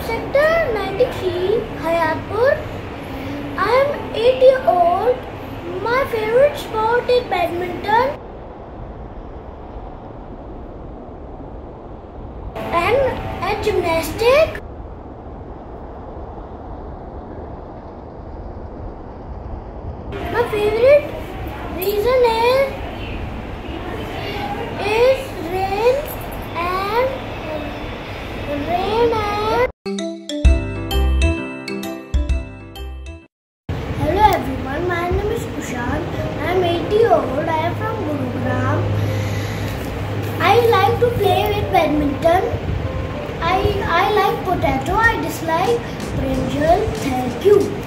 Sector 93, Hayatpur. I am 8 years old. My favorite sport is badminton and gymnastics. My favorite reason is rain and Hello everyone, my name is Kusaan. I am 8 years old. I am from Gurugram. I like to play with badminton. I like potato. I dislike brinjal. Thank you.